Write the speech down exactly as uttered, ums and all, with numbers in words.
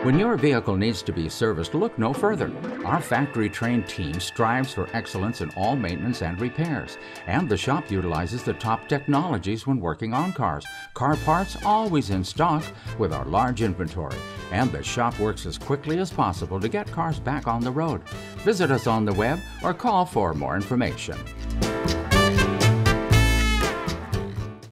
When your vehicle needs to be serviced, look no further. Our factory-trained team strives for excellence in all maintenance and repairs, and the shop utilizes the top technologies when working on cars. Car parts always in stock with our large inventory, and the shop works as quickly as possible to get cars back on the road. Visit us on the web or call for more information.